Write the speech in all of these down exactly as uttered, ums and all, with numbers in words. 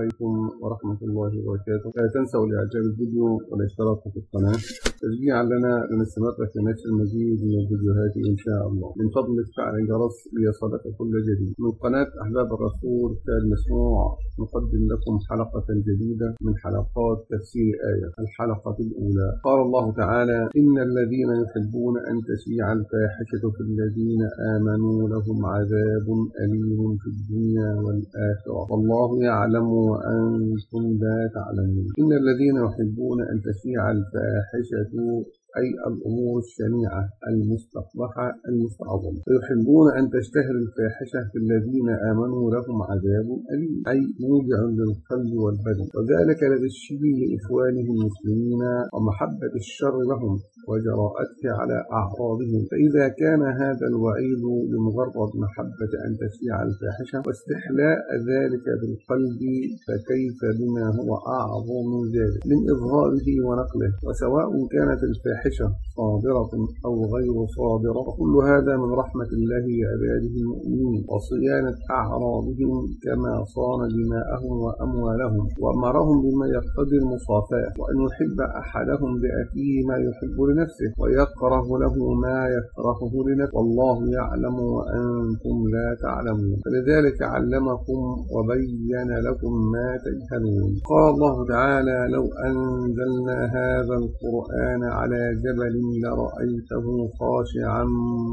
عليكم ورحمة الله وبركاته. لا تنسوا الإعجاب الفيديو والاشتراك في القناة تشجيعا لنا لنستمر في نشر المزيد من الفيديوهات إن شاء الله. من فضلك فعل الجرس ليصلك كل جديد. من قناة أحباب الرسول كتاب مسموع نقدم لكم حلقة جديدة من حلقات تفسير آية. الحلقة الأولى قال الله تعالى: إن الذين يحبون أن تشيع الفاحشة في الذين آمنوا لهم عذاب أليم في الدنيا والآخرة والله يعلم وأنتم لا تعلمون. إن الذين يحبون أن تشيع الفاحشة أي الأمور الشنيعة المستقبحة المستعظمة، ويحبون أن تشتهر الفاحشة في الذين آمنوا لهم عذاب أليم أي موجع للقلب والبدن، وذلك لتشبيه لإخوانهم المسلمين ومحبة الشر لهم وجراءته على أعراضهم. فإذا كان هذا الوعيد لمجرد محبة أن تشيع الفاحشة واستحلاء ذلك بالقلب، فكيف بما هو أعظم من ذلك من إظهاره ونقله؟ وسواء كانت الفاحشة صادرة أو غير صادرة، وكل هذا من رحمة الله بعباده المؤمنين وصيانة أعراضهم كما صان دماءهم وأموالهم، وأمرهم بما يقتضي المصافاة، وأن يحب أحدهم لأخيه ما يحب لنفسه ويكره له ما يكرهه لنفسه، والله يعلم وأنتم لا تعلمون، فلذلك علمكم وبين لكم ما تجهلون. قال الله تعالى: لو أنزلنا هذا القرآن على جبل لرأيته خاشعا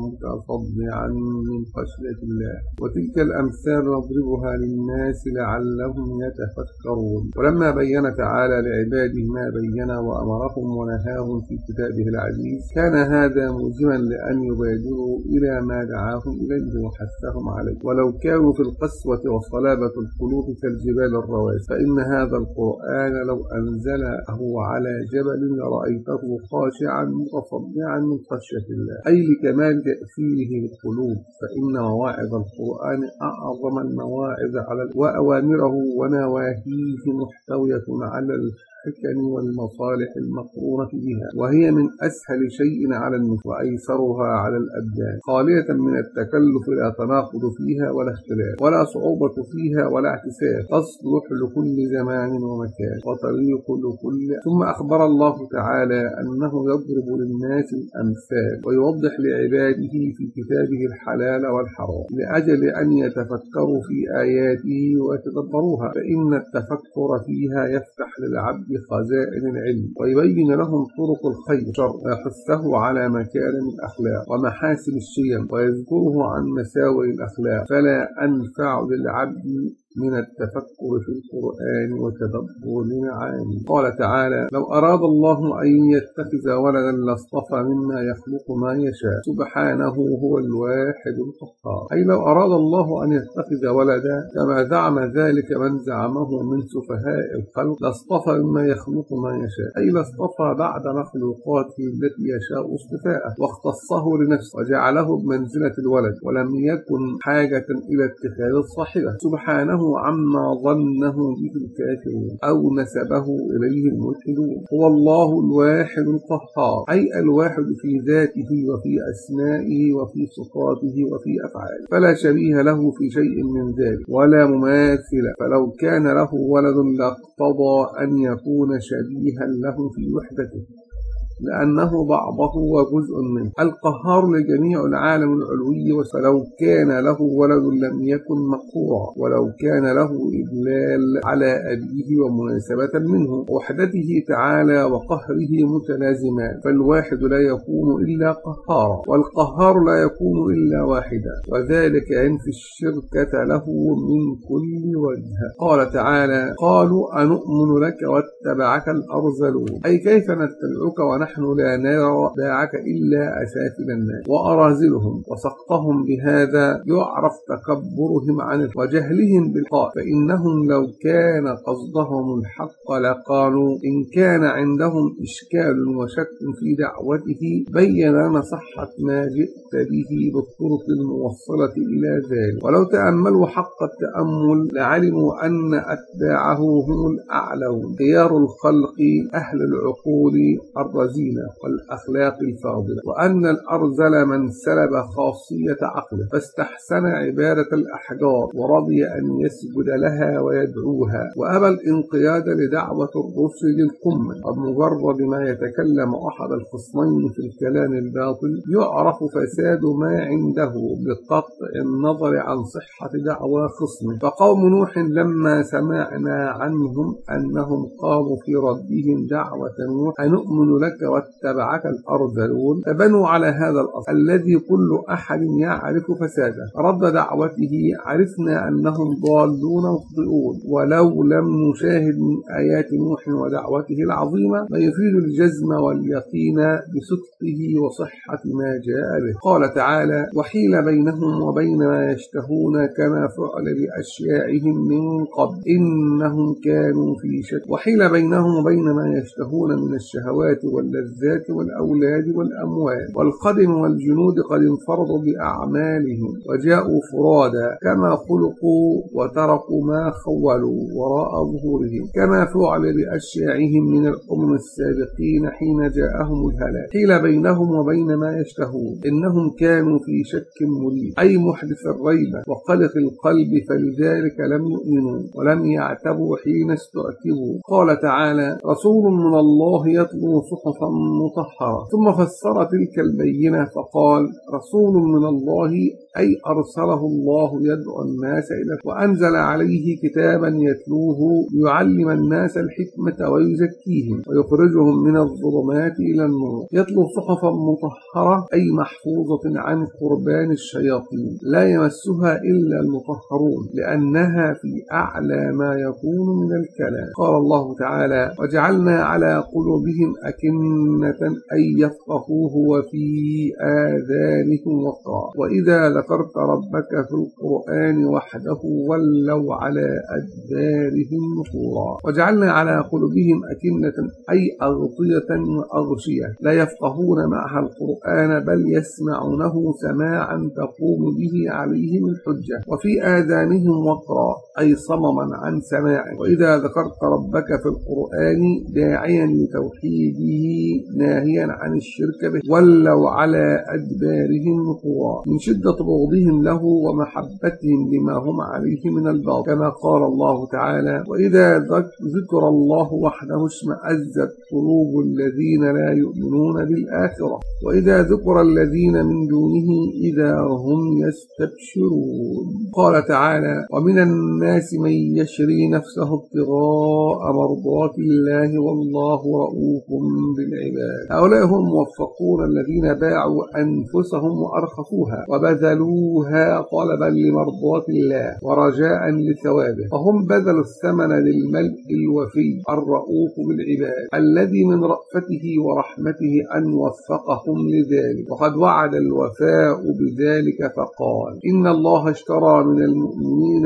متصدعا من خشية الله، وتلك الأمثال نضربها للناس لعلهم يتفكرون. ولما بين تعالى لعباده ما بين وأمرهم ونهاهم في كتابه العزيز، كان هذا موجبا لأن يبادروا إلى ما دعاهم إليه وحثهم عليه، ولو كانوا في القسوة وصلابة القلوب كالجبال الرواسي، فإن هذا القرآن لو أنزله على جبل لرأيته خاشعا متصدعا من خشية الله، أي لكمال تأثيره بالقلوب، فإن مواعظ القرآن أعظم المواعظ على وأوامره ونواهيه محتوية على الحكم والمصالح المقرونة بها، وهي من أسهل شيء على النفس وأيسرها على الأبدان، خالية من التكلف لا تناقض فيها ولا اختلاف ولا صعوبة فيها ولا اعتساف، تصلح لكل زمان ومكان وطريق لكل. ثم أخبر الله تعالى أنه يضرب للناس الأمثال ويوضح لعباده في كتابه الحلال والحرام لأجل أن يتفكروا في آياته ويتدبروها، فإن التفكر فيها يفتح للعبد خزائن العلم ويبين لهم طرق الخير والشر ويحثه على مكارم الأخلاق ومحاسن الشيم ويذكره عن مساوئ الأخلاق، فلا أنفع للعبد من التفكر في القرآن وتدبر لمعاني. قال تعالى: لو أراد الله أن يتخذ ولدا لاصطفى مما يخلق ما يشاء سبحانه هو الواحد القهار، أي لو أراد الله أن يتخذ ولدا كما زعم ذلك من زعمه من سفهاء الخلق لاصطفى مما يخلق ما يشاء، أي لاصطفى بعد مخلوقاته التي يشاء اصطفاءه واختصه لنفسه وجعله بمنزلة الولد، ولم يكن حاجة إلى اتخاذ الصاحبة سبحانه عما ظنه به الكافرون أو نسبه إليه الملحدون. هو الله الواحد القهار، أي الواحد في ذاته وفي أسمائه وفي صفاته وفي أفعاله، فلا شبيه له في شيء من ذلك ولا مماثل، فلو كان له ولد لاقتضى أن يكون شبيها له في وحدته لأنه بعضه وجزء منه. القهار لجميع العالم العلوي، ولو كان له ولد لم يكن مقهورا، ولو كان له إدلال على أبيه ومناسبة منه وحدته تعالى وقهره متلازمان، فالواحد لا يكون إلا قهارا والقهار لا يكون إلا واحدا، وذلك ينفي الشركة له من كل وجه. قال تعالى: قالوا أنؤمن لك واتبعك الأرذلون، أي كيف نتبعك ونحن نحن لا نرى باعك إلا أسافل الناس وأراذلهم، وسقطهم بهذا يعرف تكبرهم عنه وجهلهم بالحق، فإنهم لو كان قصدهم الحق لقالوا إن كان عندهم إشكال وشك في دعوته بين لنا صحة ما جئت به بالطرق الموصلة إلى ذلك، ولو تأملوا حق التأمل لعلموا أن أتباعه هم الأعلون خيار الخلق أهل العقول الرزينة الرزينة والأخلاق الفاضلة، وأن الأرذل من سلب خاصية عقله فاستحسن عبادة الأحجار ورضي أن يسجد لها ويدعوها، وأبى الانقياد لدعوة الرسل للقمة. وبمجرد ما يتكلم أحد الخصمين في الكلام الباطل يعرف فساد ما عنده بقطع النظر عن صحة دعوى خصمه. فقوم نوح لما سمعنا عنهم أنهم قاموا في ردهم دعوة نوح أنؤمن لك واتبعك الأرذلون فبنوا على هذا الأصل الذي كل أحد يعرف فساده. رد دعوته عرفنا أنهم ضالون مخطئون، ولو لم نشاهد من آيات نوح ودعوته العظيمة ما يفيد الجزم واليقين بصدقه وصحة ما جاء به. قال تعالى: وحيل بينهم وبين ما يشتهون كما فعل بأشياعهم من قبل إنهم كانوا في شك. وحيل بينهم وبين ما يشتهون من الشهوات واللذات والأولاد والأموال والخدم والجنود قد انفرضوا بأعمالهم وجاءوا فرادا كما خلقوا وتركوا ما خولوا وراء ظهورهم كما فعل بأشياعهم من الأمم السابقين حين جاءهم الهلاك. حيل بينهم وبين ما يشتهون إنهم كانوا في شك مريب، أي محدث الريبة وقلق القلب، فلذلك لم يؤمنوا ولم يعتبوا حين استعتبوا. قال تعالى: رسول من الله يتلو صحفا مطهرة. ثم فسر تلك البينة فقال: رسول من الله أي أرسله الله يدعو الناس إليه وأنزل عليه كتابا يتلوه يعلم الناس الحكمة ويزكيهم ويخرجهم من الظلمات إلى النور. يتلو صحفا مطهرة أي محفوظة عن قربان الشياطين لا يمسها إلا المطهرون لأنها في أعلى ما يكون من الكلام. قال الله تعالى: وجعلنا على قلوبهم أكنة أن يفقهوه وفي آذانهم وقرا وإذا ذكرت ربك في القرآن وحده ولوا على أدبارهم نفورا. وجعلنا على قلوبهم أكنة أي أغطية وأغشية لا يفقهون معها القرآن بل يسمعونه سماعا تقوم به عليهم الحجة، وفي آذانهم وقرا أي صمما عن سماعه. وإذا ذكرت ربك في القرآن داعيا لتوحيده ناهيا عن الشرك به ولوا على أدبارهم نفورا من شدة بغضهم له ومحبتهم لما هم عليه من الباطل، كما قال الله تعالى: وإذا ذكر الله وحده اشمأزت قلوب الذين لا يؤمنون بالآخرة وإذا ذكر الذين من دونه إذا هم يستبشرون. قال تعالى: ومن الناس من يشري نفسه ابتغاء مرضات الله والله رؤوف بالعباد. هؤلاء هم الموفقون الذين باعوا أنفسهم وأرخصوها وبذلوها طلبا لمرضات الله ورجاء لثوابه، فهم بذلوا الثمن للملك الوفي الرؤوف بالعباد الذي من رأفته ورحمته أن وفقهم لذلك، وقد وعد الوفاء بذلك فقال: إن الله اشترى من المؤمنين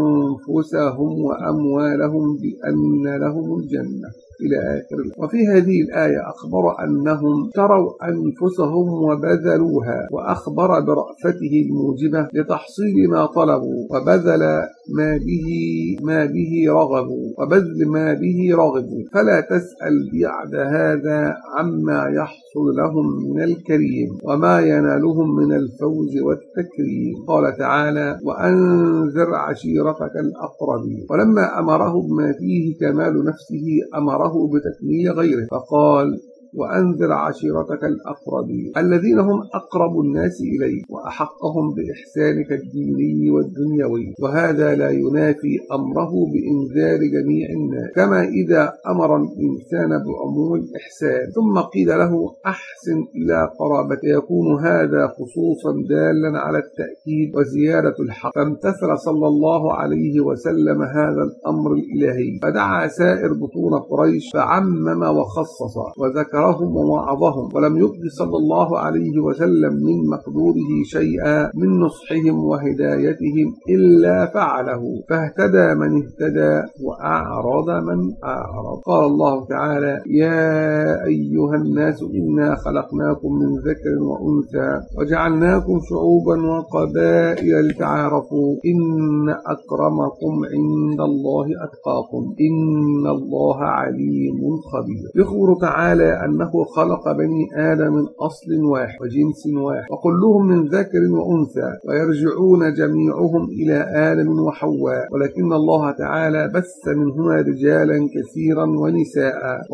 أنفسهم وأموالهم بأن لهم الجنة إلى آخر. وفي هذه الآية أخبر أنهم اشتروا أنفسهم وبذلوها، وأخبر برأفته الموجبة لتحصيل ما طلبوا وبذل ما به ما به رغبوا وبذل ما به رغبوا، فلا تسأل بعد هذا عما يحصل لهم من الكريم وما ينالهم من الفوز والتكريم. قال تعالى: وأنذر عشيرتك الأقربين. ولما أمره بما فيه كمال نفسه أمره بتكميل غيره فقال: وأنذر عشيرتك الأقربين الذين هم أقرب الناس إليك وأحقهم بإحسانك الديني والدنيوي، وهذا لا ينافي أمره بإنذار جميع الناس، كما إذا أمر الإنسان بعموم الإحسان ثم قيل له أحسن إلى قرابته يكون هذا خصوصا دالا على التأكيد وزيادة الحق، فامتثل صلى الله عليه وسلم هذا الأمر الإلهي فدعا سائر بطون قريش فعمم وخصص وذكر ووعظهم، ولم يبد صلى الله عليه وسلم من مقدوره شيئا من نصحهم وهدايتهم إلا فعله، فاهتدى من اهتدى وأعرض من أعرض. قال الله تعالى: يا أيها الناس إنا خلقناكم من ذكر وأنثى وجعلناكم شعوبا وقبائل لتعارفوا إن أكرمكم عند الله أتقاكم إن الله عليم خبير. يخبر تعالى أنه خلق بني آدم من أصل واحد وجنس واحد وكلهم من ذكر وأنثى ويرجعون جميعهم إلى آدم وحواء، ولكن الله تعالى بث منهما رجالا كثيرا ونساء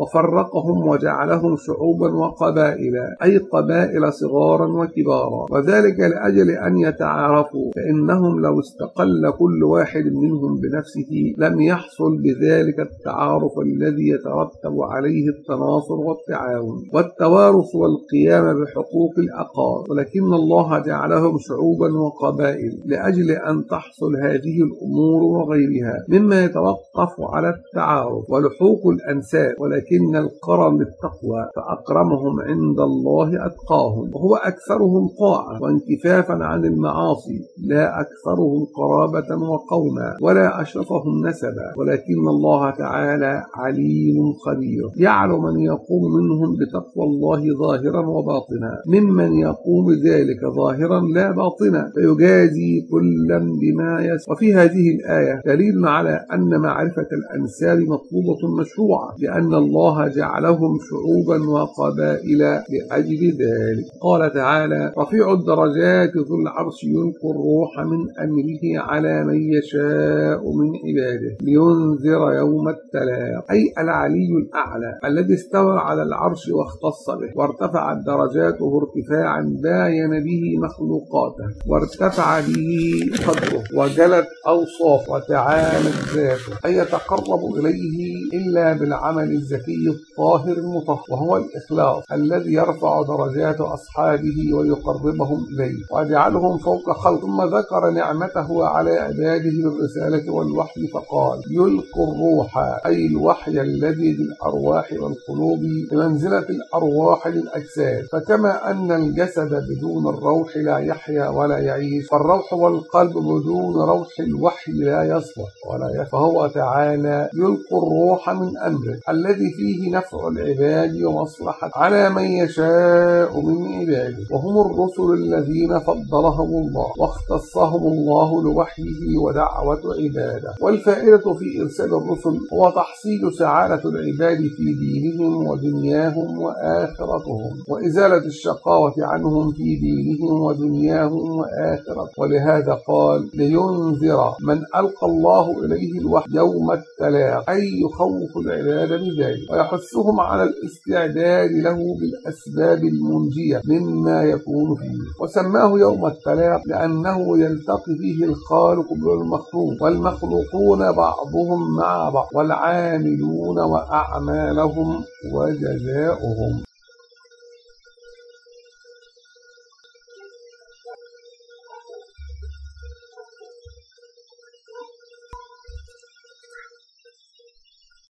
وفرقهم وجعلهم شعوبا وقبائل، أي قبائل صغارا وكبارا، وذلك لأجل أن يتعارفوا، فإنهم لو استقل كل واحد منهم بنفسه لم يحصل بذلك التعارف الذي يترتب عليه التناصر والتعاون والتوارث والقيام بحقوق الأقارب، ولكن الله جعلهم شعوبا وقبائل لأجل أن تحصل هذه الأمور وغيرها مما يتوقف على التعارف ولحوق الأنساب، ولكن القرن بالتقوى فأكرمهم عند الله أتقاهم، وهو أكثرهم طاعة وانكفافا عن المعاصي، لا أكثرهم قرابة وقوما ولا أشرفهم نسبا، ولكن الله تعالى عليم خبير يعلم من يقوم منهم بتقوى الله ظاهرا وباطنا ممن يقوم ذلك ظاهرا لا باطنا، فيجازي كلا بما يسر. وفي هذه الآية دليل على أن معرفة الأنساب مطلوبة مشروعة لأن الله جعلهم شعوبا وقبائل لأجل ذلك. قال تعالى: رفيع الدرجات ذو العرش يلقي الروح من أمره على من يشاء من عباده لينذر يوم التلاق، أي العلي الأعلى الذي استوى على العرش واختص به، وارتفعت درجاته ارتفاعا باين به مخلوقاته، وارتفع به قدره، وجلت أوصافه، وتعالت ذاته، أي يتقرب إليه إلا بالعمل الزكي الطاهر المطهر، وهو الإخلاص الذي يرفع درجات أصحابه ويقربهم إليه ويجعلهم فوق خلق. ثم ذكر نعمته على عباده بالرسالة والوحي فقال: يلقي الروح، أي الوحي الذي بالأرواح والقلوب بمنزلة الأرواح للأجساد، فكما أن الجسد بدون الروح لا يحيا ولا يعيش، فالروح والقلب بدون روح الوحي لا يصلح ولا يفعل، فهو تعالى يلقي الروح من أمره الذي فيه نفع العباد ومصلحة على من يشاء من عباده، وهم الرسل الذين فضلهم الله واختصهم الله لوحيه ودعوة عباده. والفائدة في إرسال الرسل هو تحصيل سعادة العباد في دينهم ودنياهم وآخرتهم، وإزالة الشقاوة عنهم في دينهم ودنياهم وآخرتهم، ولهذا قال: لينذر من ألقى الله إليه الوحي يوم التلاق، أي يخوف العباد بذلك ويحثهم على الاستعداد له بالأسباب المنجية مما يكون فيه. وسماه يوم التلاق لأنه يلتقي فيه الخالق بالمخلوق، والمخلوقون بعضهم مع بعض، والعاملون وأعمالهم وجزاؤهم.